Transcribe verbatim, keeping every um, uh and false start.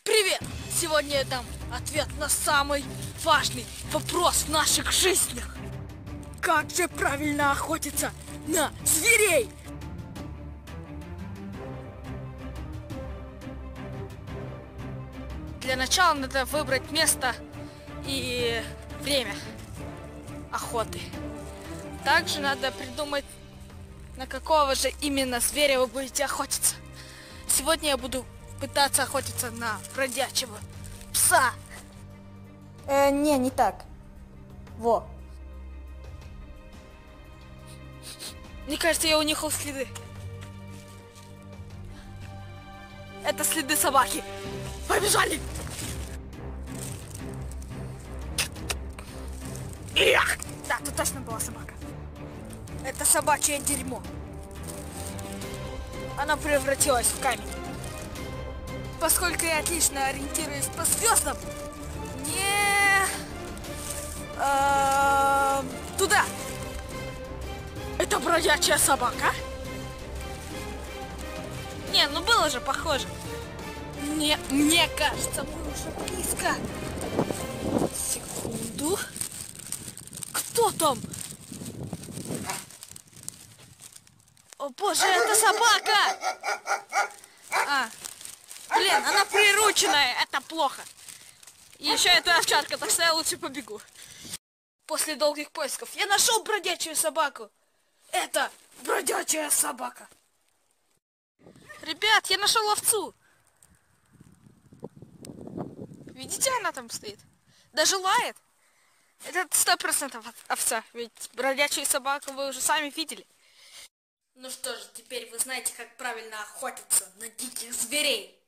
Привет! Сегодня я дам ответ на самый важный вопрос в наших жизнях. Как же правильно охотиться на зверей? Для начала надо выбрать место и время охоты. Также надо придумать, на какого же именно зверя вы будете охотиться. Сегодня я буду пытаться охотиться на бродячего пса. Э, не, не так. Во. Мне кажется, я унюхал следы. Это следы собаки. Побежали! Эх! Да, тут точно была собака. Это собачье дерьмо. Она превратилась в камень. Поскольку я отлично ориентируюсь по звездам, не э, туда. Это бродячая собака? Не, ну было же похоже. Не, мне кажется, мы уже близко. Секунду. Кто там? О боже, это собака! А, блин, она прирученная, это плохо. И еще это овчарка, так что я лучше побегу. После долгих поисков я нашел бродячую собаку. Это бродячая собака. Ребят, я нашел овцу. Видите, она там стоит? Даже лает. Это сто процентов овца, ведь бродячую собаку вы уже сами видели. Ну что же, теперь вы знаете, как правильно охотиться на диких зверей.